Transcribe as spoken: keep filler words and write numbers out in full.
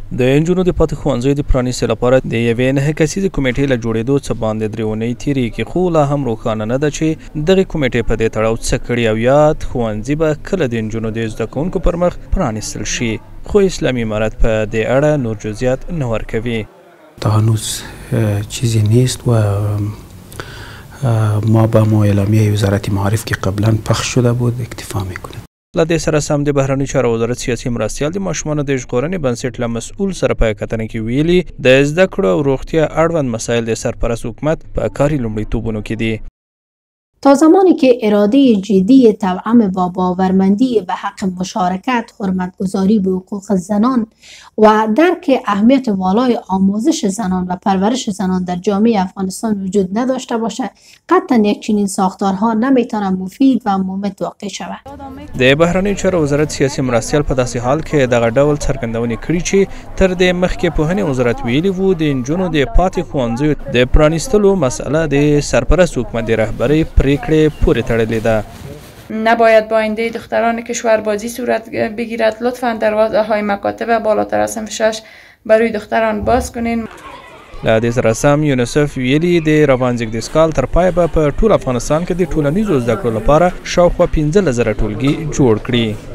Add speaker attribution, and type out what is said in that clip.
Speaker 1: د نجونو د پاتې ښوونځیو د پرانیستو لپاره د یوې نهه کسیزې کمیټې له جوړېدو څه باندې درې اونۍ تېرېږي، خو لا هم روښانه نه ده چې دغې کمیټې په دې تړاو څه کړي او یاد ښوونځي به کله د نجونو د زده کوونکو پر مخ پرانیستل شي. خو اسلامي امارت په دې اړه نور جزئیات نه ورکوي.
Speaker 2: تا هنوز چیزی نیست و ما با ما اعلامیه وزارت معارف که قبلا پخش شده بود اکتفا میکنیم.
Speaker 1: له دې سره سم د بهرني چارو وزارت سیاسي مرستیال د ماشومانو د ژغورنې بنسټ له مسؤل سره په کتنه کې ویلي د زده کړو او روغتیا اړوند مسایل د سرپرست حکومت په کاري لومړیتوبونو کې دي.
Speaker 3: تا زمانی که اراده جدی توأم با باورمندی به حق مشارکت، حرمتگذاری به حقوق زنان و درک اهمیت والای آموزش زنان و پرورش زنان در جامعه افغانستان وجود نداشته باشد، قطعا یک چنین ساختارها نمیتونه مفید و مفید واقع شود.
Speaker 1: د بهرنیو چارو وزارت سیاسي مرستیال په داسې حال کې دغه ډول څرګندونې کړي چې تر دې مخکې پوهنې وزارت ویلي وو د نجونو د پاتې ښوونځیو د پرانیستلو مسئله د سرپرست حکومت د رهبرۍ پریکړې پورې تړلې ده.
Speaker 4: نباید با آینده دختران کشوربازی صورت بگیرد. لطفاً دروازه های مکاتب بالاتر از صنف شش برای دختران باز کنین.
Speaker 1: له دې سره سم یونیسف ویلي د روان زیږدیز کال تر پایه به په ټول افغانستان کې د ټولنیزو زده کړو لپاره شاوخوا پنځلس زره ټولګي جوړ کړي.